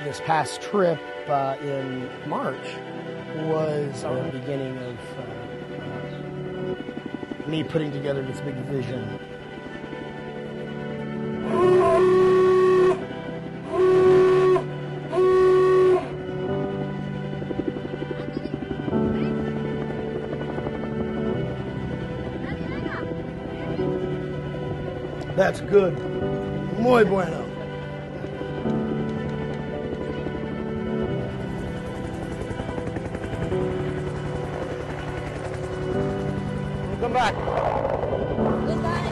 this past trip in March was the beginning of me putting together this big vision. That's good. Muy bueno. Come back. Goodbye.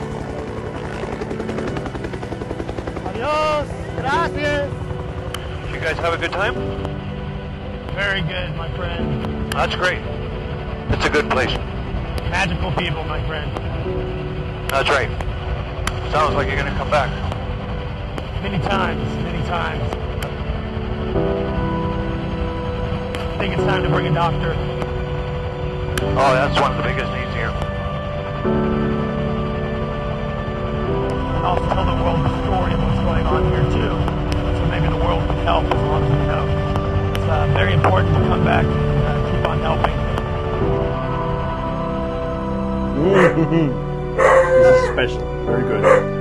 Adios. Gracias. Did you guys have a good time? Very good, my friend. That's great. It's a good place. Magical people, my friend. That's right. Sounds like you're going to come back. Many times, many times. I think it's time to bring a doctor. Oh, that's one of the biggest needs here. And also tell the world the story of what's going on here too. So maybe the world can help as long as we know. It's very important to come back and keep on helping. This is special. Very good.